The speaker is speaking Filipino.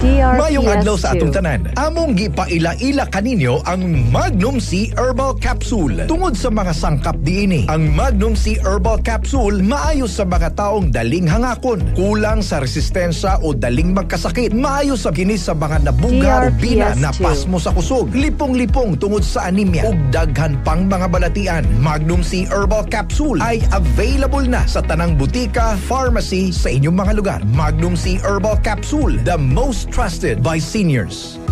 Mayong adlaw sa atong DRPS2. tanan. Among gipaila-ila kaninyo ang Magnum C Herbal Capsule. Tungod sa mga sangkap diini, ang Magnum C Herbal Capsule maayo sa mga taong daling hangakon, kulang sa resistensya o daling magkasakit, maayo sa kini sa mga nabuga o bina na DRPS2. pasmo sa kusog, lipong-lipong tungod sa anemia ug daghan pang mga balatian. Magnum C Herbal Capsule ay available na sa tanang butika, pharmacy sa inyong mga lugar. Magnum C Herbal Capsule, the most trusted by seniors.